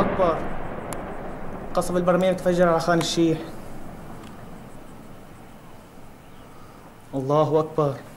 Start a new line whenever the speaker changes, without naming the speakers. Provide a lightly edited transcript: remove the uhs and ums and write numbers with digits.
أكبر. قصف البرميل تفجر على خان الشيح. الله أكبر.